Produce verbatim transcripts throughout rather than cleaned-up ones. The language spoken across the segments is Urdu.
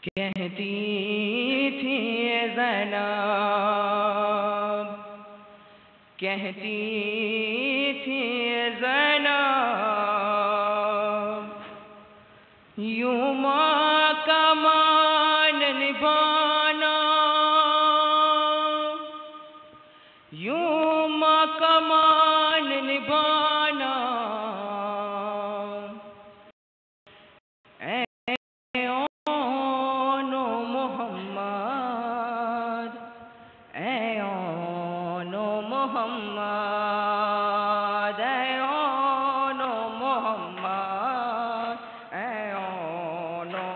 کہتی تھی زینب کہتی تھی زینب یوں ماں کا مان نبھانا یوں ماں کا مان نبھانا اے اون و محمد اے اون و محمد اے اون و محمد اے اون و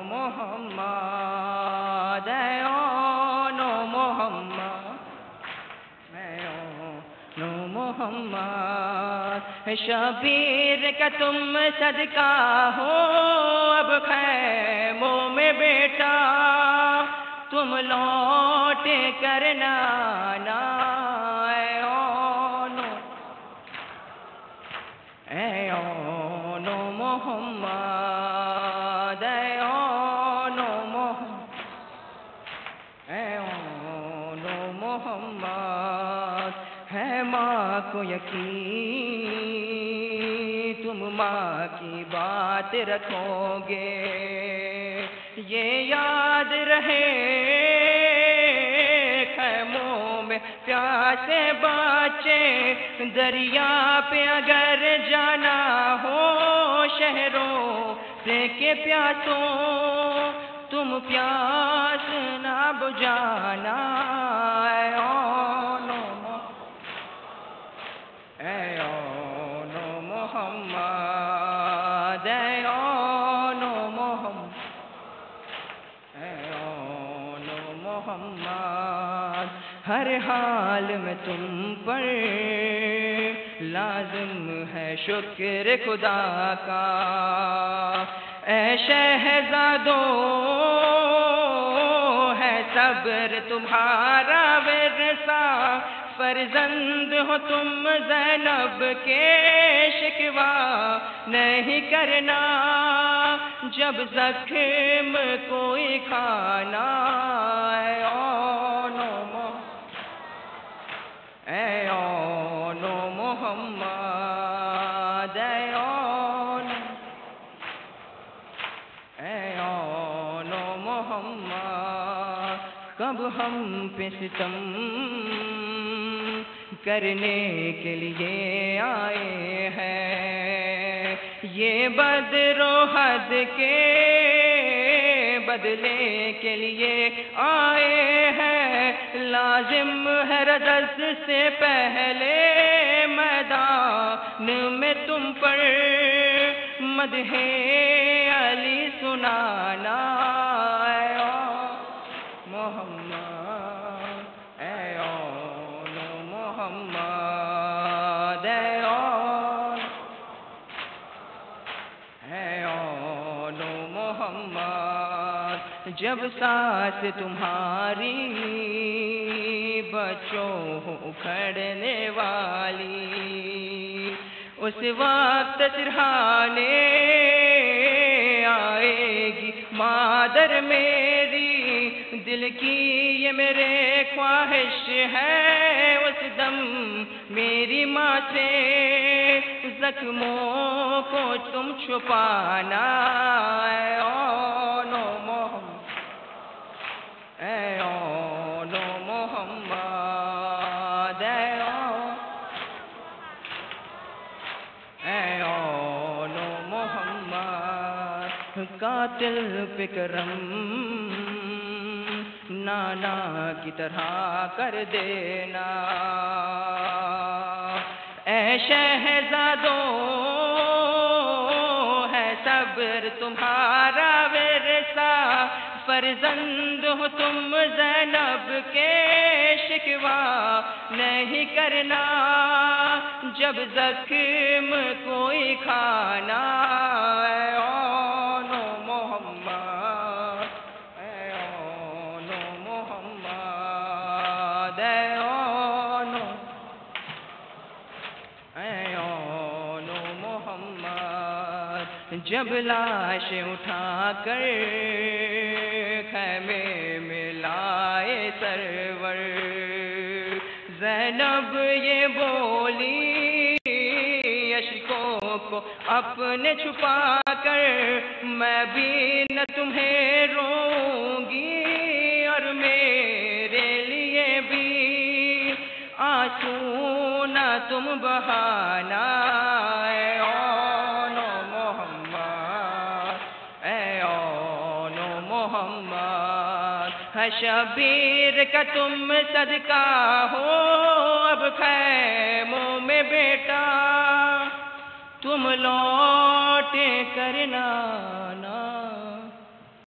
محمد اے اون و محمد اے اون و محمد شبیر کا تم صدقہ ہو اب خیموں میں بیٹا تم لوٹ کرنا نا اے اون اے اون و محمد اے اون و محمد اے اون و محمد ہے ماں کو یقین تم ماں کی بات رکھو گے یہ یاد رہے خیموں میں پیاسے بچے دریا پہ اگر جانا ہو شہروں سے کے پیاسوں تم پیاس نہ بجھانا اے اون اے اون و محمد اے اون و محمد اے اون و محمد ہر حال میں تم پر لازم ہے شکر خدا کا اے شہزادوں ہے صبر تمہارا ورثہ فرزند ہو تم زینب کے شکوہ نہیں کرنا جب زخم کوئی کھانا اے اون و اے اون و محمد اے اون اے اون و محمد کب ہم پہ ستم کرنے کے لیے آئے ہیں یہ بدر و حد کے بدلے کے لیے آئے ہیں لازم ہے رجز سے پہلے میدان میں تم پر مدح علی سنانا اے محمد اے اون و محمد اے اون اے اون و محمد جب سانس تمہاری بچوں اکھڑنے والی اس وقت سرہانے آئے گی مادر میری دل کی یہ میرے خواہش ہے اس دم میری ماں سے زخموں کو تم چھپانا اے اون و محمد اے اون و محمد اے اون اے اون و محمد قاتل پہ کرم نانا کی طرح کر دینا اے شہزادوں ہے صبر تمہارا ورثہ فرزند ہو تم زینب کے شکوہ نہیں کرنا جب زخم کوئی کھانا اے اون و محمد اے اون و محمد اے اون اے اون و محمد جب لاش اٹھا کر خیمے میں لائے سرور، زینب یہ بولی اشکوں کو اپنے چھپا کر، میں بھی نہ تمہیں روں گی اور میرے لیے بھی آنسو نہ تم بہانا، اے آن محمد، اے آن محمد، ہے شبیر کا تم صدقہ ہو اب خیموں میں بیٹا، تم لوٹ کر لانا۔